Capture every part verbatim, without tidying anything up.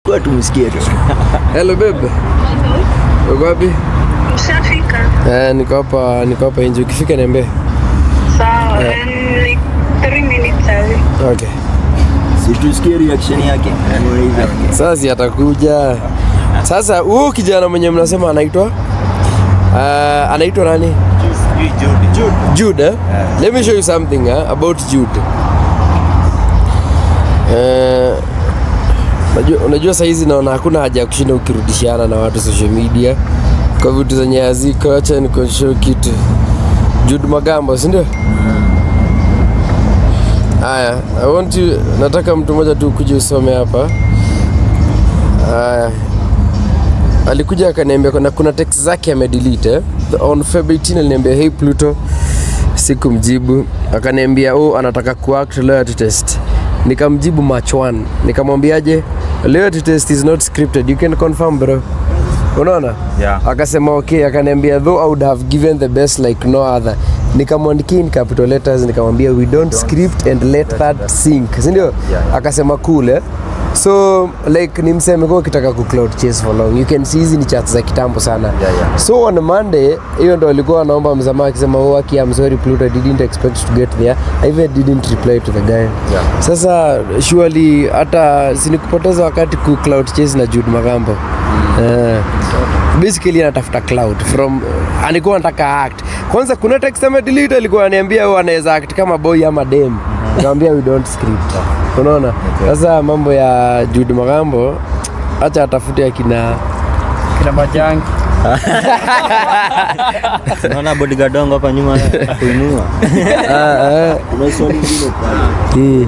chukua tumsikie tu. Hello babe. Uko wapi? Ushafika? Eh, niko hapa, niko hapa nje. Ukifika niambie. Sawa, like three minutes away. Okay. Si tusikie reaction yake. Sasa si atakuja. Sasa huyu kijana mwenye mnasema anaitwa uh, anaitwa nani? Jude. Jude. Jude. Eh? Yeah. Let me show you something eh, about Jude. Eh uh, Unajua, unajua saa hizi naona hakuna haja ya kushinda ukirudishiana na watu social media kwa vitu zenye haziko. Acha nikuonyeshe kitu. Jude Magambo, si ndio? Haya, I want you, nataka mtu mmoja tu kuja usome hapa. Haya. Alikuja akaniambia kuna kuna text zake amedelete eh? On February eighteenth aliniambia hey Pluto, sikumjibu. Akaniambia oh anataka kuact loyalty test. Nikamjibu March first. Nikamwambiaje loyalty test is not scripted, you can confirm bro. Unaona? Yeah. Akasema okay, akaniambia though I would have given the best like no other. Nikamwandikia in capital letters, nikamwambia we don't script and let that sink. Si ndio? Yeah. Akasema cool eh? So like nimseme kwa kitaka ku cloud chase for long. You can see hizi ni chats za kitambo sana. Yeah, yeah. So on Monday hiyo ndo alikuwa anaomba msamaha akisema oh aki I'm sorry Pluto, I didn't expect to get there. I even didn't reply to the guy. Yeah. Sasa surely hata sinikupoteza wakati ku cloud chase na Jude Magambo. Mm. Uh, basically anatafuta cloud from uh, alikuwa anataka act. Kwanza kuna text ame delete alikuwa ananiambia wewe anaweza act kama boy ama dem. Nikamwambia we don't script. Unaona? Sasa mambo ya Jude Magambo acha atafute akina kina Majangi. Naona bodyguard wangu hapa nyuma kuinua. Ah ah. Kuna swali lingine pale. Mm.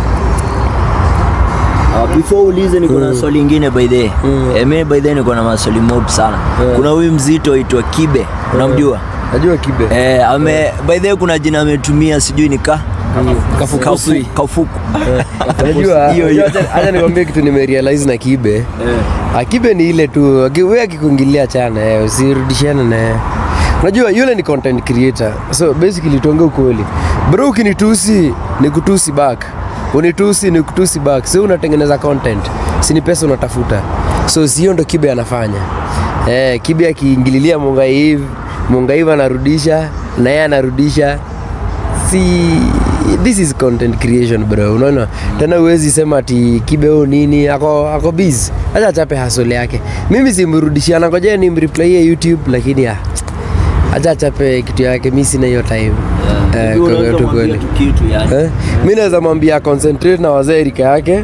Uh, before ulize niko na swali lingine by the way. Mm. Eh, mimi by the way niko na maswali mob sana. Yeah. Kuna huyu mzito aitwa Kibe. Unamjua? Najua Kibe. Eh, ame yeah. By the way kuna jina ametumia sijui nika Kafuku. Kafuku. Kafuku. Unajua hiyo hiyo. Acha nikwambie kitu nimerealize na Kibe. Eh. Akibe ni ile tu wewe akikuingilia chana eh usirudishiane naye. Unajua yule ni content creator. So basically tuongee ukweli. Bro ukinitusi nikutusi back. Unitusi nikutusi back. So unatengeneza content. Si ni pesa unatafuta. So sio ndo Kibe anafanya. Eh Kibe akiingililia Mungai hivi, Mungai anarudisha na yeye anarudisha. Si this is content creation bro, unaona? Tena uwezi sema ati Kibe nini ako ako busy. Acha chape hustle yake. Mimi simrudishia na ngoja nimreply YouTube lakini ah acha chape kitu yake, mimi sina hiyo time. Eh kwa tu kweli. Kitu yani. Eh? Mimi naweza mwambia concentrate na wazee rika yake.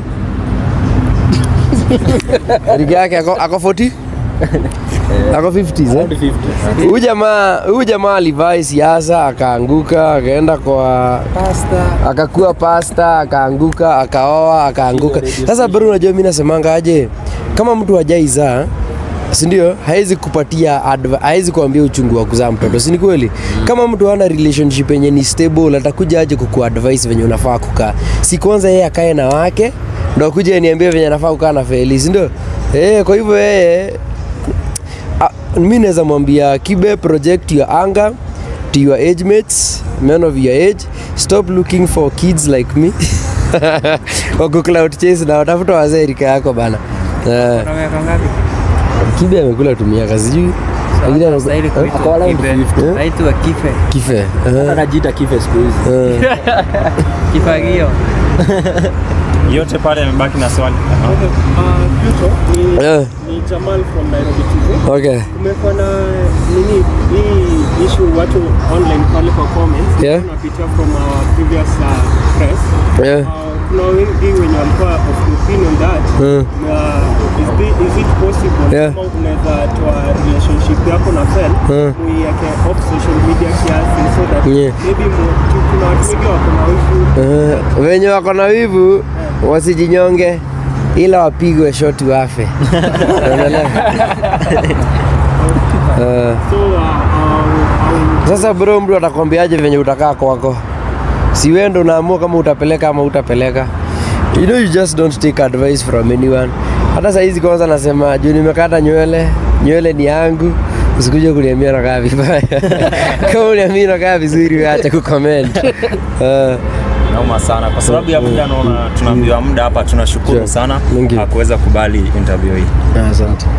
Rika yake ako ako forty. Ako fifties eh? Huyu jamaa, huyu jamaa alivai siasa akaanguka, akaenda kwa pasta, akakuwa pasta, akaanguka, akaoa, akaanguka. Sasa bro unajua mimi nasemanga aje? Kama mtu hajaiza, si ndio? Haizi kupatia haizi kuambia uchungu wa kuzaa mtoto, si ni kweli? Kama mtu hana relationship yenye ni stable, atakuja aje kukuadvise venye unafaa kukaa. Si kwanza yeye akae na wake, ndio kuja niambie venye nafaa kukaa na Feli, si ndio? Eh, kwa hivyo yeye mimi naweza mwambia Kibe, project your anger to your age mates, men of your age. Stop looking for kids like me. Wako cloud chase na watafuta wazee rika yako bana. Eh. Kibe amekula tumia kazi juu. Lakini anastahili kwa Kibe. Aitwa Kife. Kife. Anajiita Kife siku hizi. Kifagio. Yote pale yamebaki na swali. Pluto ni ni Jamal from Nairobi T V. Okay. Kumekuwa na nini hii issue watu online pale kwa comments. Yeah. Tunapitia from our previous uh, press. Yeah. Uh, kuna wengi wenye walikuwa of opinion that mm. uh, is, the, is it possible yeah. kama unaweza toa relationship yako na Fel mm. muiweke off social media kiasi so that yeah. maybe kuna watu wengi wako na wivu. Uh, wenye wako na wivu yeah. Wasijinyonge ila wapigwe shoti wafe. Unaelewa? Uh, sasa bro mtu atakwambiaje venye utakaa kwako? Si wewe ndo unaamua kama utapeleka ama utapeleka. You know you just don't take advice from anyone. Hata saa hizi kwanza nasema juu nimekata nywele, nywele ni yangu. Usikuje kuniambia nakaa vibaya. Kama uniambia nakaa vizuri acha kucomment. Uh, naoma sana kwa sababu ya muda naona tunaambiwa muda hapa tunashukuru sana Thank you. kuweza kubali interview hii. Asante.